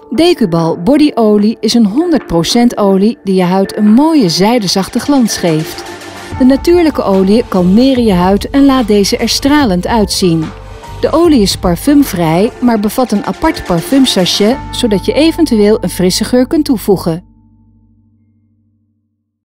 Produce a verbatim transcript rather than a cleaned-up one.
Decubal bodyolie is een honderd procent olie die je huid een mooie zijdezachte glans geeft. De natuurlijke olie kalmeren je huid en laat deze er stralend uitzien. De olie is parfumvrij, maar bevat een apart parfumsachet, zodat je eventueel een frisse geur kunt toevoegen.